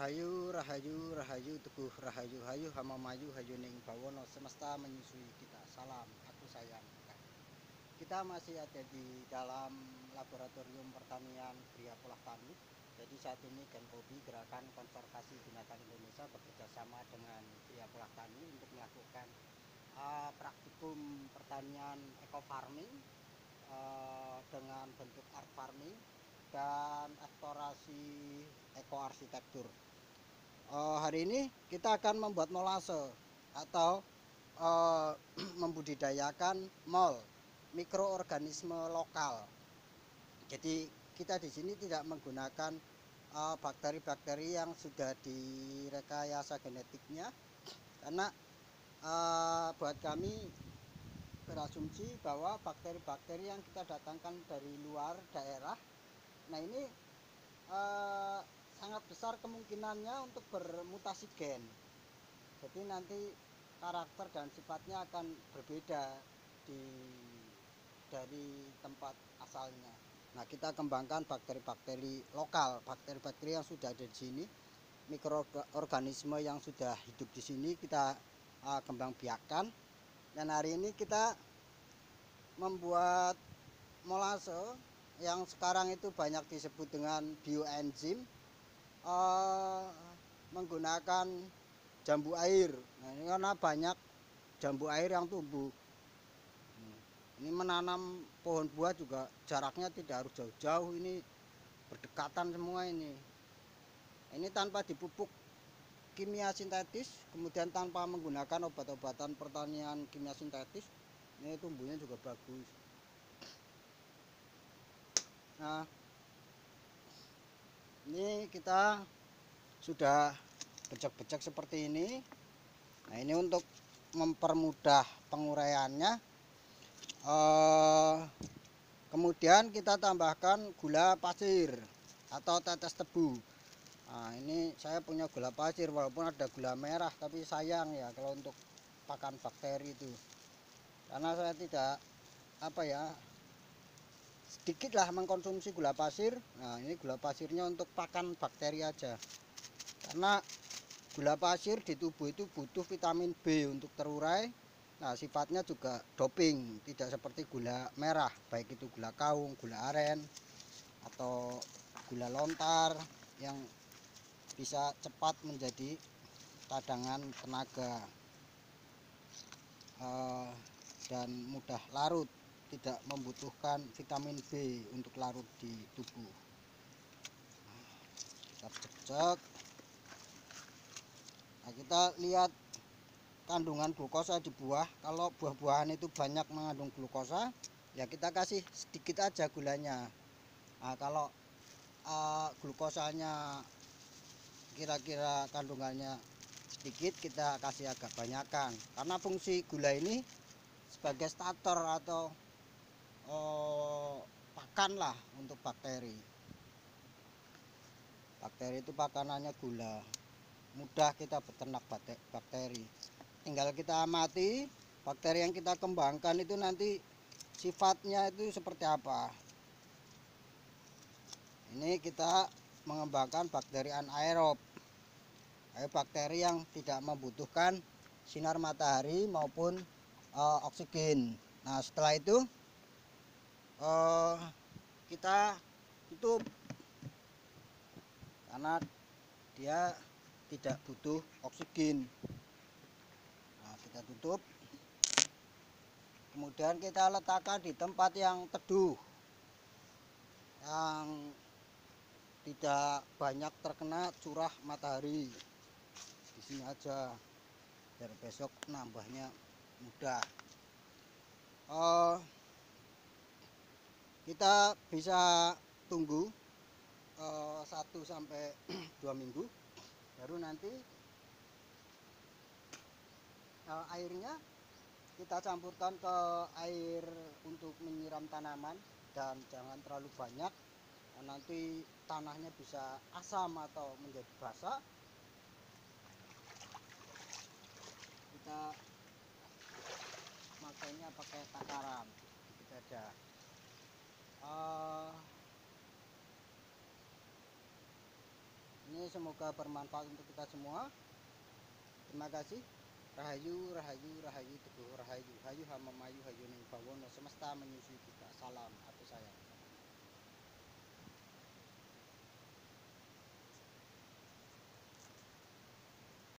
Rahayu, rahayu, rahayu, teguh, rahayu, hayu, hama mayu, hayuning bawono, semesta menyusui kita. Salam, aku sayang. Kita masih ada di dalam laboratorium pertanian Gria Polah Tani. Jadi saat ini Genkobi, Gerakan Konservasi Binatang Indonesia, bekerja sama dengan Gria Polah Tani untuk melakukan praktikum pertanian eco farming dengan bentuk art farming dan eksplorasi ekoarsitektur. Hari ini kita akan membuat molase atau membudidayakan mol mikroorganisme lokal. Jadi kita di sini tidak menggunakan bakteri-bakteri yang sudah direkayasa genetiknya, karena buat kami berasumsi bahwa bakteri-bakteri yang kita datangkan dari luar daerah, nah ini sangat besar kemungkinannya untuk bermutasi gen. Jadi nanti karakter dan sifatnya akan berbeda dari tempat asalnya. Nah, kita kembangkan bakteri-bakteri lokal, bakteri-bakteri yang sudah ada di sini, mikroorganisme yang sudah hidup di sini kita kembang biakan. Dan hari ini kita membuat molase yang sekarang itu banyak disebut dengan bioenzim, menggunakan jambu air. Nah, ini karena banyak jambu air yang tumbuh. Ini menanam pohon buah juga jaraknya tidak harus jauh-jauh, ini berdekatan semua ini. Ini tanpa dipupuk kimia sintetis, kemudian tanpa menggunakan obat-obatan pertanian kimia sintetis, ini tumbuhnya juga bagus. Nah, ini kita sudah becek-becek seperti ini. Nah, ini untuk mempermudah penguraiannya. Kemudian kita tambahkan gula pasir atau tetes tebu. Nah, ini saya punya gula pasir, walaupun ada gula merah, tapi sayang ya kalau untuk pakan bakteri itu, karena saya tidak sedikit lah mengkonsumsi gula pasir. Nah, ini gula pasirnya untuk pakan bakteri aja, karena gula pasir di tubuh itu butuh vitamin B untuk terurai. Nah, sifatnya juga doping, tidak seperti gula merah, baik itu gula kaung, gula aren, atau gula lontar yang bisa cepat menjadi cadangan tenaga dan mudah larut, tidak membutuhkan vitamin B untuk larut di tubuh. Kita cek. Nah, kita lihat kandungan glukosa di buah. Kalau buah-buahan itu banyak mengandung glukosa, ya kita kasih sedikit aja gulanya. Nah, kalau glukosanya kira-kira kandungannya sedikit, kita kasih agak banyakan, karena fungsi gula ini sebagai starter atau pakan lah untuk bakteri. Bakteri itu pakanannya gula, mudah kita beternak bakteri. Tinggal kita amati bakteri yang kita kembangkan itu nanti sifatnya itu seperti apa. Ini kita mengembangkan bakteri anaerob, bakteri yang tidak membutuhkan sinar matahari maupun oksigen. Nah, setelah itu kita tutup, karena dia tidak butuh oksigen. Nah, kita tutup, kemudian kita letakkan di tempat yang teduh, yang tidak banyak terkena curah matahari. Di sini aja, biar besok nambahnya mudah. Kita bisa tunggu 1 sampai 2 minggu, baru nanti airnya kita campurkan ke air untuk menyiram tanaman, dan jangan terlalu banyak, nanti tanahnya bisa asam atau menjadi basah. Kita makainya pakai takaran sedikit aja. Ini semoga bermanfaat untuk kita semua. Terima kasih. Rahayu, rahayu, rahayu, teguh rahayu. Hayu hama mayu, hayu ning bawono semesta menyusui kita. Salam, aku sayang.